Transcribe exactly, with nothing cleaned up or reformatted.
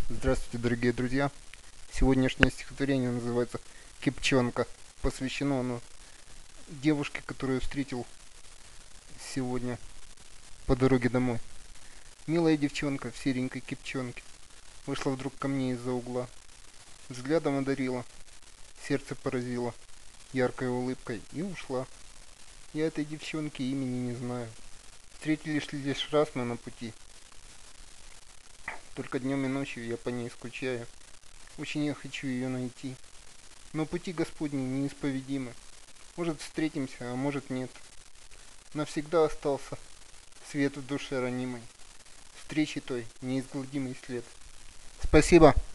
Здравствуйте, дорогие друзья! Сегодняшнее стихотворение называется «Кипчонка». Посвящено оно девушке, которую встретил сегодня по дороге домой. Милая девчонка в серенькой кипчонке вышла вдруг ко мне из-за угла. Взглядом одарила, сердце поразило яркой улыбкой и ушла. Я этой девчонки имени не знаю. Встретились лишь раз мы на пути. Только днем и ночью я по ней скучаю. Очень я хочу ее найти. Но пути Господни неисповедимы. Может, встретимся, а может, нет. Навсегда остался свет в душе ранимой. Встречи той неизгладимый след. Спасибо.